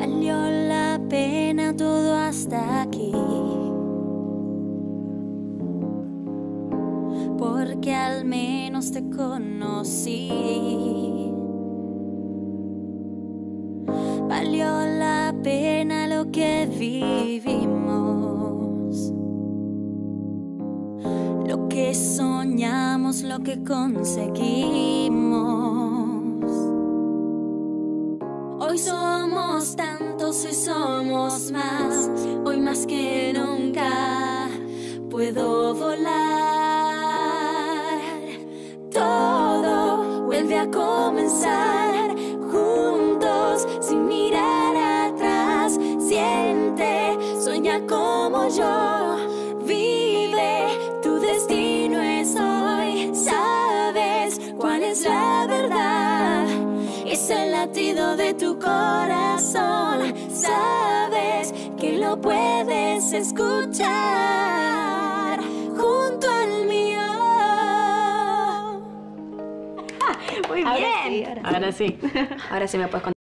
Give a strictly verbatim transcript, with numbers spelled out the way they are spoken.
Valió la pena todo hasta aquí, porque al menos te conocí. Valió la pena lo que vivimos, lo que soñamos, lo que conseguimos. Hoy somos tantos, hoy somos más, hoy más que nunca puedo volar. Todo vuelve a comenzar, juntos, sin mirar atrás. Siente, sueña como yo, vive, tu destino es hoy. Sabes cuál es la verdad, es el latido de tu corazón. Sabes que lo puedes escuchar junto al mío. Muy bien. Ahora sí. Ahora sí. Ahora sí me puedes contar.